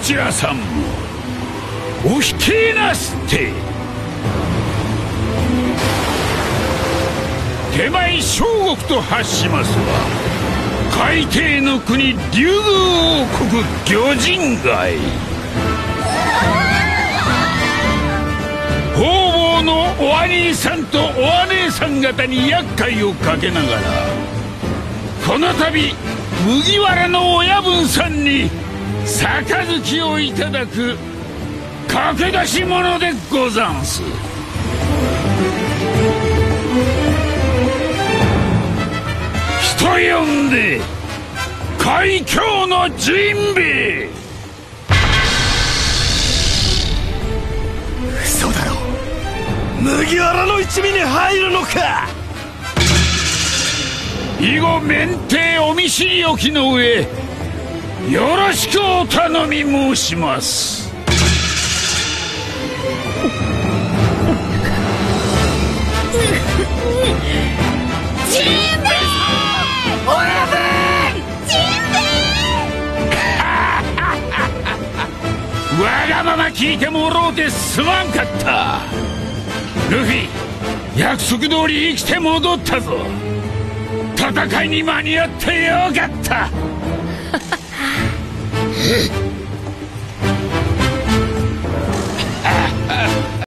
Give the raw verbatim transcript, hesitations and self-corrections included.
ちらさんもお引きなすって。手前小国と発しますは海底の国竜宮王国魚人街。方々のお兄さんとお姉さん方に厄介をかけながら、この度麦わらの親分さんに杯をいただく駆け出し者でござんす。人呼んで海峡のジンベエ。 嘘だろ、麦わらの一味に入るのか。 以後免停お見知りおきの上よろしくお頼み申します。 ジンベエ親分、ジンベエわがまま聞いてもろうてすまんかった。ルフィ、約束通り生きて戻ったぞ。戦いに間に合ってよかった。